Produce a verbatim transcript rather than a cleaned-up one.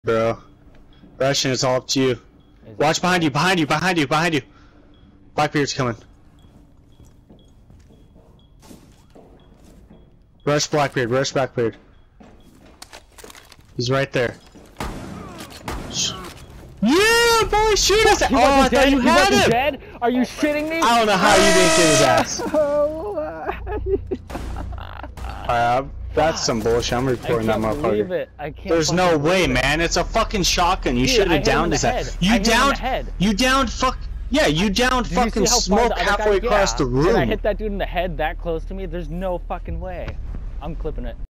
Bro. Russian, it's all up to you. Watch behind you, behind you, behind you, behind you. Blackbeard's coming. Rush Blackbeard, rush Blackbeard. He's right there. Yeah, boy, shoot us! Oh, I thought you had him! Dead? Are you shitting me? I don't know how you didn't get his ass. Alright, that's some bullshit. I'm reporting that motherfucker. Believe it. I can't There's no way, man. It's a fucking shotgun. You should have downed his ass. You downed. You downed. Fuck. Yeah, you downed Did fucking you see how smoke far the halfway guy, across yeah. the room. Did I hit that dude in the head that close to me? There's no fucking way. I'm clipping it.